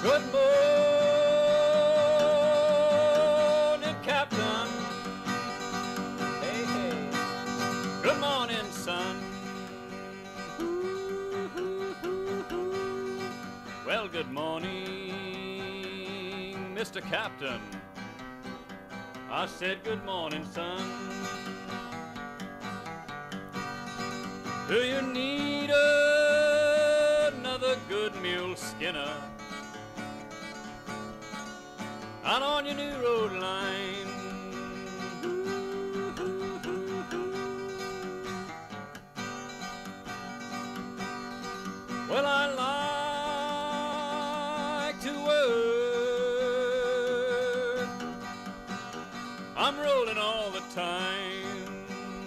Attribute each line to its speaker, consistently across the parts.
Speaker 1: Good morning, Captain. Hey, hey. Good morning, son. Well, good morning, Mr. Captain. I said good morning, son. Do you need another good mule skinner out on your new road line? Well, I like to work. I'm rolling all the time.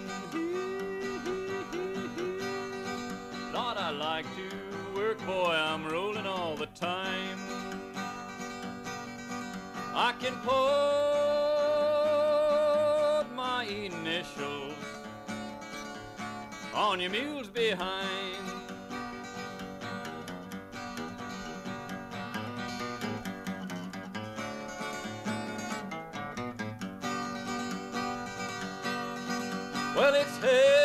Speaker 1: Lord, I like to work, boy, I'm rolling all the time. I can put my initials on your mule's behind. Well, it's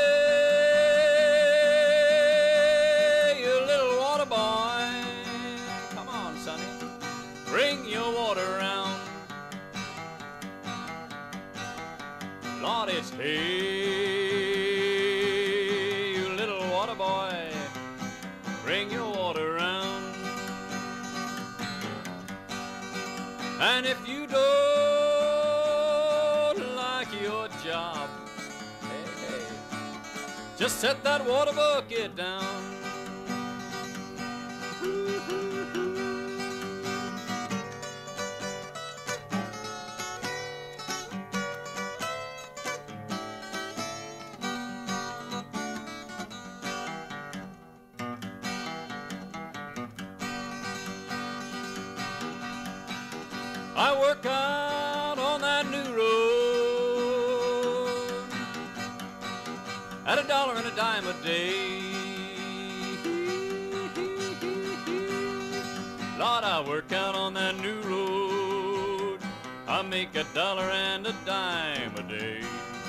Speaker 1: hey, you little water boy. Come on, sonny, bring your water around. Lord, it's hey, you little water boy, bring your water around. And if you don't like your job, just set that water bucket down. I work out on that new road at $1 and a dime a day. Lord, I work out on that new road. I make $1 and a dime a day.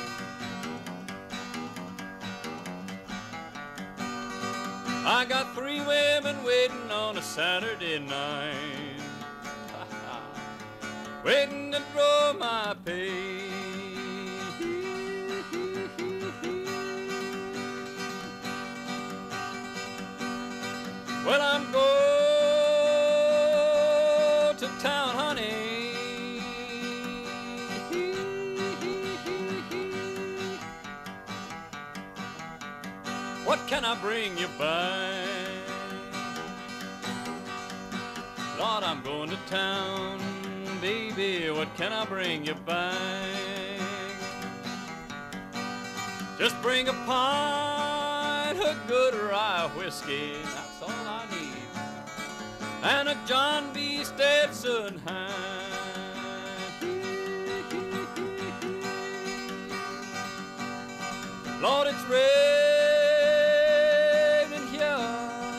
Speaker 1: I got 3 women waiting on a Saturday night, waiting to draw my pay. Well, I'm going to town, honey. What can I bring you back? Lord, I'm going to town, baby. What can I bring you back? Just bring a pint of good rye whiskey. That's all I need. And a John B. Stetson hat. Lord, it's raining here,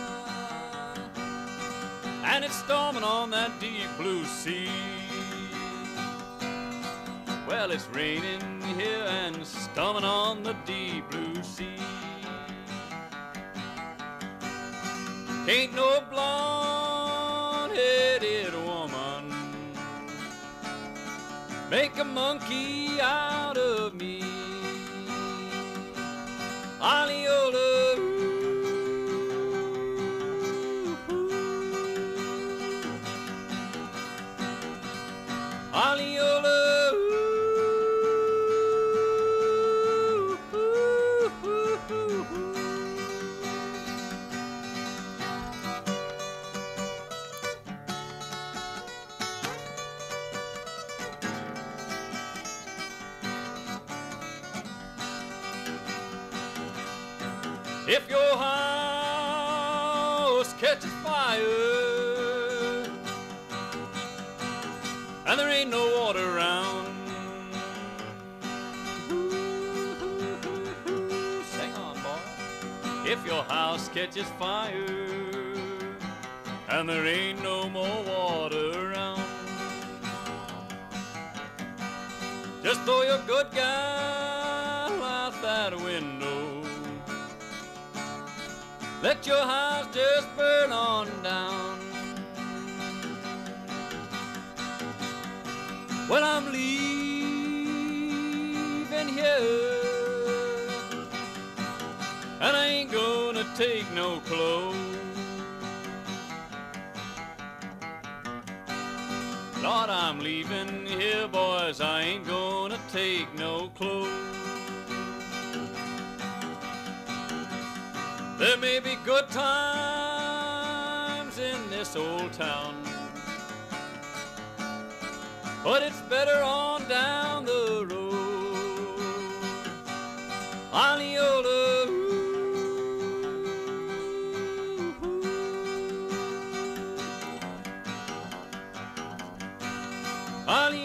Speaker 1: and it's storming on that deep blue sea. Well, it's raining here and storming on the deep blue sea. Ain't no blonde-headed woman make a monkey out of me. Aliola, Aliola. If your house catches fire and there ain't no water around, sing on, boy. If your house catches fire and there ain't no more water around. Just throw your good gal out that window. Let your house just burn on down. Well, I'm leaving here, and I ain't gonna take no clothes. Lord, I'm leaving here, boys, I ain't gonna take no clothes. There may be good times in this old town, but it's better on down the road. Aliola, ooh,